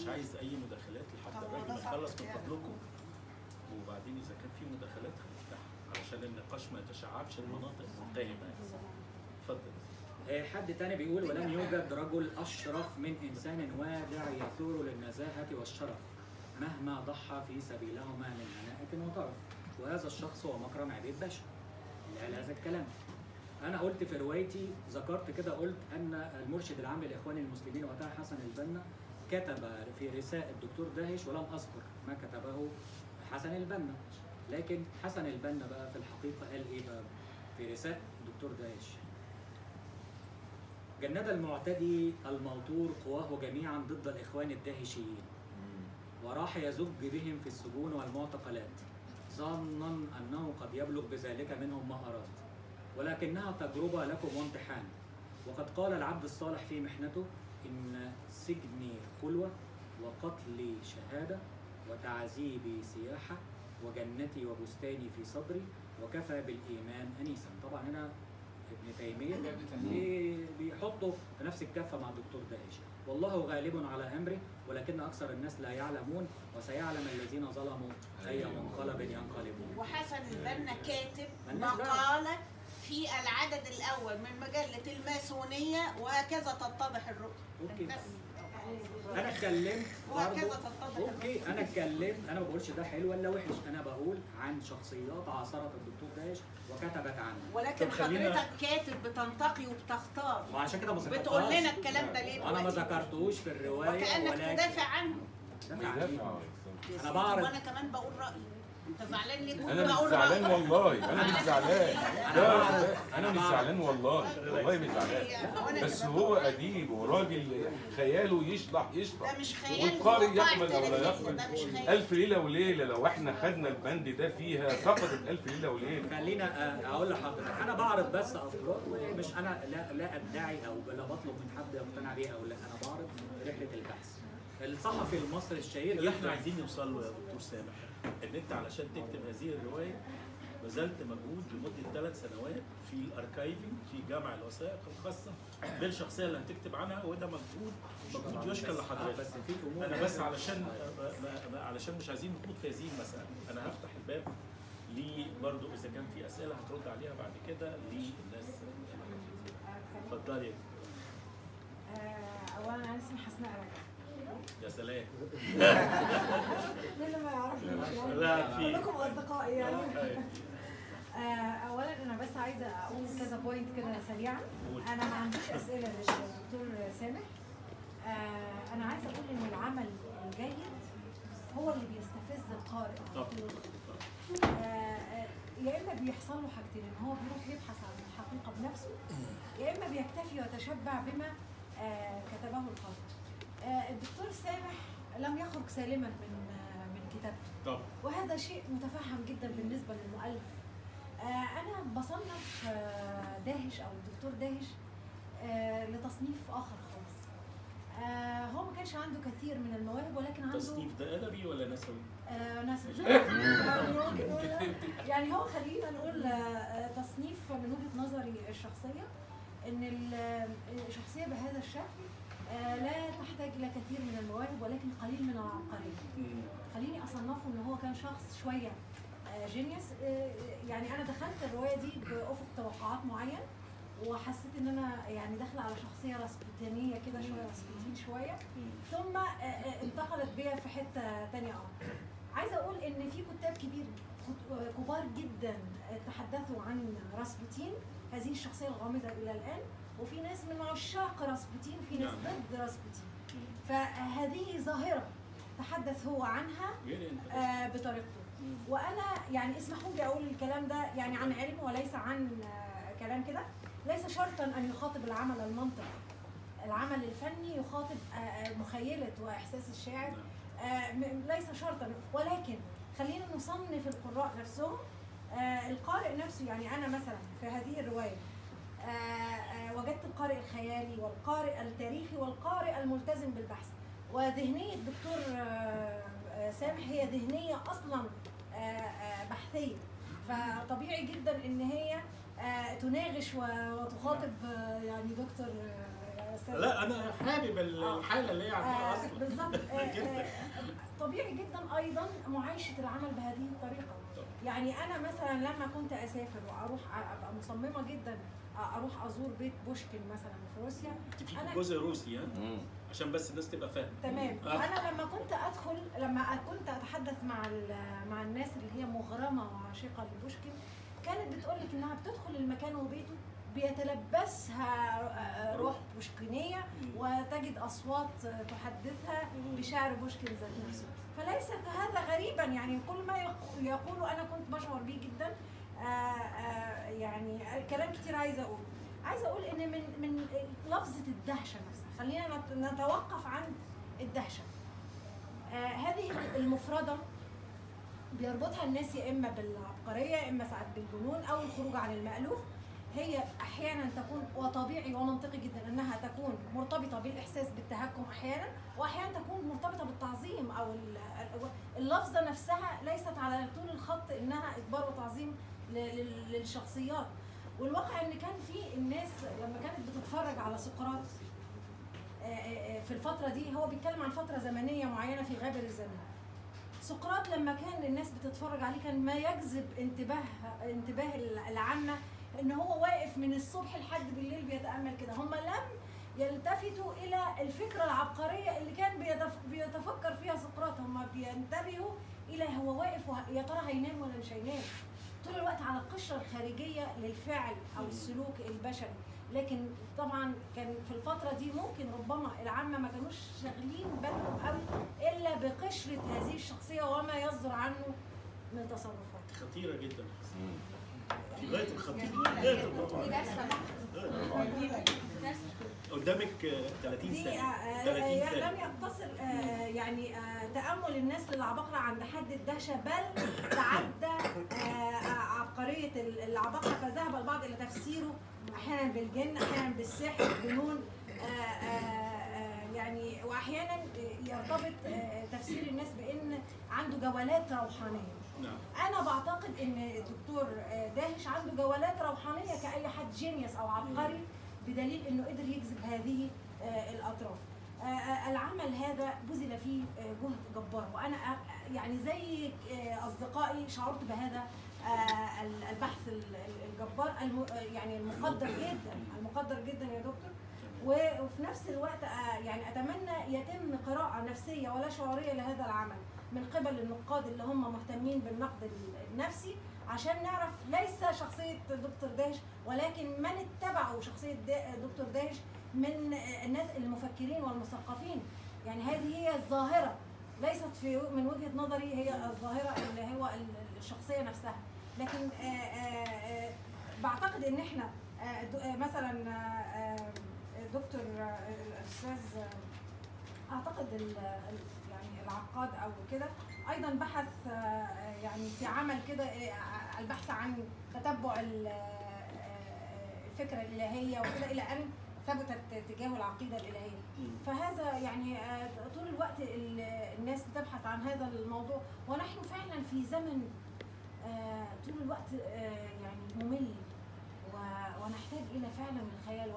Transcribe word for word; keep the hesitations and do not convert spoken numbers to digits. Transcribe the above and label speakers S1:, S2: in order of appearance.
S1: مش عايز اي مداخلات لحد الراجل يخلص من فضلكم، وبعدين اذا كان في مداخلات هنفتحها علشان النقاش ما يتشعبش المناطق متهمه. اتفضل.
S2: حد تاني بيقول ولم يوجد رجل اشرف من انسان وادع يثور للنزاهه والشرف مهما ضحى في سبيلهما من هناءة وطرف، وهذا الشخص هو مكرم عبيد باشا اللي قال هذا الكلام. انا قلت في روايتي، ذكرت كده، قلت ان المرشد العام للاخوان المسلمين وقتها حسن البنا كتب في رساء الدكتور داهش، ولم اذكر ما كتبه حسن البنا، لكن حسن البنا بقى في الحقيقه قال ايه بقى في رساء الدكتور داهش؟ جند المعتدي الموتور قواه جميعا ضد الاخوان الداهشيين، وراح يزج بهم في السجون والمعتقلات ظنا انه قد يبلغ بذلك منهم ما اراد، ولكنها تجربه لكم وامتحان. وقد قال العبد الصالح في محنته: ان سجني خلوه وقتلي شهاده وتعذيبي سياحه وجنتي وبستاني في صدري وكفى بالايمان انيسا. طبعا هنا ابن تيميه بيحطه في نفس الكفه مع الدكتور داهش. والله غالب على امره ولكن اكثر الناس لا يعلمون، وسيعلم الذين ظلموا اي منقلب ينقلبون.
S3: وحسن البنا كاتب مقاله في العدد الاول من مجله الماسونيه وهكذا تتضح الرؤيه.
S2: انا اتكلمت
S3: وهكذا تتضح
S2: اوكي انا اتكلمت، انا ما بقولش ده حلو ولا وحش، انا بقول عن شخصيات عاصرت الدكتور داهش وكتبت عنه.
S3: ولكن حضرتك كاتب بتنتقي وبتختار،
S2: وعشان كده ما ذكرتهاش.
S3: بتقول لنا الكلام ده ليه؟
S2: انا ما ذكرتوش في الروايه
S3: وكانك تدافع عنه.
S2: دافع عنه. انا بعرف،
S3: وانا كمان بقول رايي. انت زعلان ليه؟
S4: انا مش زعلان والله، انا مش زعلان، انا مش زعلان والله، والله مش زعلان، بس هو اديب وراجل خياله يشطح يشطح،
S3: ده مش خيال،
S4: والقارئ يقبل او لا يقبل. الف ليله وليله لو احنا خدنا البند ده فيها سقطت الف ليله وليله.
S2: خلينا اقول لحضرتك، انا بعرض بس افكار، مش انا لا لا ادعي او لا بطلب من حد يقتنع بيها او لا، انا بعرض رحله البحث. الصحفي المصري الشهير
S1: اللي احنا عايزين نوصل له يا دكتور سامح، ان انت علشان تكتب هذه الروايه بذلت مجهود لمده ثلاث سنوات في الاركايفنج، في جمع الوثائق الخاصه بالشخصيه اللي هتكتب عنها، وده مجهود مجهود يشكر لحضرتك.
S2: بس في امور
S1: انا بس علشان علشان مش عايزين نخوض في هذه المساله، انا هفتح الباب ليه برضه اذا كان في اسئله هترد عليها بعد كده للناس. اتفضلي.
S5: اولا انا اسمي حسناء رجب.
S1: يا سلام.
S5: مين ما يعرفني؟
S1: لا في
S5: كلكم اصدقائي يعني. اولا انا بس عايزه اقول كذا بوينت كده سريعا. انا ما عنديش اسئله للدكتور سامح. انا عايزه اقول ان العمل الجيد هو اللي بيستفز القارئ. يا اما بيحصل له حاجتين، ان هو بيروح يبحث عن الحقيقه بنفسه، يا اما بيكتفي ويتشبع بما كتبه القارئ. الدكتور سامح لم يخرج سالما من من كتابته، وهذا شيء متفهم جدا بالنسبه للمؤلف. انا بصنف داهش او الدكتور داهش لتصنيف اخر خالص. هو ما كانش عنده كثير من المواهب، ولكن عنده
S1: تصنيف ده ادبي ولا نسوي؟
S5: آه نسوي. يعني هو خلينا نقول تصنيف من وجهه نظري الشخصيه، ان الشخصيه بهذا الشكل لا تحتاج الى كثير من المواهب ولكن قليل من العبقريه. خليني اصنفه ان هو كان شخص شويه جينيوس. يعني انا دخلت الروايه دي بافق توقعات معين، وحسيت ان انا يعني داخله على شخصيه راسبوتينيه كده شويه، راسبوتين شويه، ثم انتقلت بيا في حته ثانيه. اه عايزه اقول ان في كتاب كبير كبار جدا تحدثوا عن راسبوتين، هذه الشخصيه الغامضه الى الان، وفي ناس من عشاق راسبوتين، في ناس ضد راسبوتين. فهذه ظاهره تحدث هو عنها آه بطريقته. وانا يعني اسمحوا لي اقول الكلام ده يعني عن علم وليس عن آه كلام كده. ليس شرطا ان يخاطب العمل المنطقي، العمل الفني يخاطب آه مخيله واحساس الشاعر، آه ليس شرطا، ولكن خلينا نصنف القراء نفسهم. آه القارئ نفسه، يعني انا مثلا في هذه الروايه آه آه وجدت القارئ الخيالي والقارئ التاريخي والقارئ الملتزم بالبحث. وذهنيه الدكتور آه آه سامح هي ذهنيه اصلا آه آه بحثيه، فطبيعي جدا ان هي آه تناقش وتخاطب آه يعني دكتور آه استاذ
S1: لا انا حابب الحاله اللي هي عندها
S5: آه
S1: اصلا
S5: بالظبط. آه
S1: جدا.
S5: آه طبيعي جدا ايضا معايشه العمل بهذه الطريقه. يعني انا مثلا لما كنت اسافر واروح ابقى مصممه جدا اروح ازور بيت بوشكين مثلا في روسيا.
S1: انت في
S5: أنا-
S1: جزء روسي ها عشان بس الناس تبقى فاهمه.
S5: تمام.
S1: آه.
S5: انا لما كنت ادخل لما كنت اتحدث مع مع الناس اللي هي مغرمه وعاشقه لبوشكين، كانت بتقول لك انها بتدخل المكان وبيته بيتلبسها روح بوشكينيه وتجد اصوات تحدثها بشعر بوشكين ذات نفسه. فليس هذا غريبا، يعني كل ما يقول انا كنت بشعر به جدا. آآ آآ يعني كلام كتير عايزه اقول عايزه اقول ان من من لفظه الدهشه نفسها، خلينا نتوقف عند الدهشه. آه هذه المفرده بيربطها الناس يا اما بالعبقريه يا اما ساعات بالجنون او الخروج عن المألوف. هي احيانا تكون وطبيعي ومنطقي جدا انها تكون مرتبطه بالاحساس بالتهكم احيانا، واحيانا تكون مرتبطه بالتعظيم او اللفظه نفسها ليست على طول الخط انها اجبار وتعظيم للشخصيات. والواقع ان كان في الناس لما كانت بتتفرج على سقراط في الفتره دي، هو بيتكلم عن فتره زمنيه معينه في غابر الزمن. سقراط لما كان الناس بتتفرج عليه كان ما يجذب انتباه انتباه العامه ان هو واقف من الصبح لحد بالليل بيتامل كده. هم لم يلتفتوا الى الفكره العبقريه اللي كان بيتفكر فيها سقراط، هم بينتبهوا الى هو واقف يا ترى هينام ولا مش هينام، طول الوقت على القشره الخارجيه للفعل او السلوك البشري. لكن طبعا كان في الفتره دي ممكن ربما العامه ما كانوش شاغلين بالهم قوي الا بقشره هذه الشخصيه وما يصدر عنه من تصرفات.
S1: خطيره جدا في غايه الخطيره، غايه الخطيره. قدامك ثلاثين
S5: دي
S1: ثانيه.
S5: ثلاثين ثانيه. لم يقتصر آه يعني آه تامل الناس للعباقره عند حد الدهشه، بل تعدى آه عبقريه العباقره فذهب البعض الى تفسيره احيانا بالجن احيانا بالسحر الجنون. آه آه يعني واحيانا يرتبط آه تفسير الناس بان عنده جولات روحانيه.
S1: نعم.
S5: انا بعتقد ان الدكتور داهش عنده جولات روحانيه كاي حد جينيوس او عبقري، بدليل انه قدر يجذب هذه الاطراف. العمل هذا بذل فيه جهد جبار، وانا يعني زي اصدقائي شعرت بهذا البحث الجبار يعني المقدر جدا المقدر جدا يا دكتور. وفي نفس الوقت يعني اتمنى يتم قراءه نفسيه ولا شعوريه لهذا العمل من قبل النقاد اللي هم مهتمين بالنقد النفسي، عشان نعرف ليس شخصيه دكتور داهش ولكن من اتبعوا شخصيه دكتور داهش من الناس المفكرين والمثقفين. يعني هذه هي الظاهره، ليست في من وجهه نظري هي الظاهره اللي هو الشخصيه نفسها. لكن آآ آآ بعتقد ان احنا مثلا دكتور الاستاذ اعتقد يعني العقاد او كده ايضا بحث يعني في عمل كده البحث عن تتبع الفكره الالهيه وكده الى ان ثبتت تجاه العقيده الالهيه. فهذا يعني طول الوقت الناس بتبحث عن هذا الموضوع، ونحن فعلا في زمن طول الوقت يعني ممل ونحتاج الى فعلا الخيال.